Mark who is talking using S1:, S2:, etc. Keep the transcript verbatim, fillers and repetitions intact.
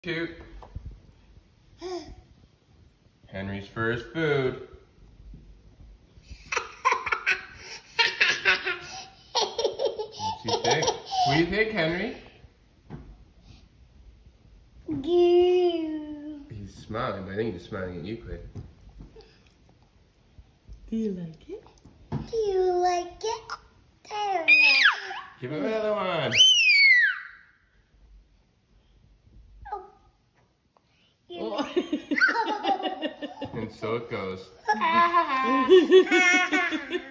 S1: Cute. Henry's first food. What's he think? What do you think, Henry? He's smiling, but I think he's smiling at you, Clay.
S2: Do you like it?
S3: Do you like it?
S1: Give him another one.
S3: Oh.
S1: And so it goes.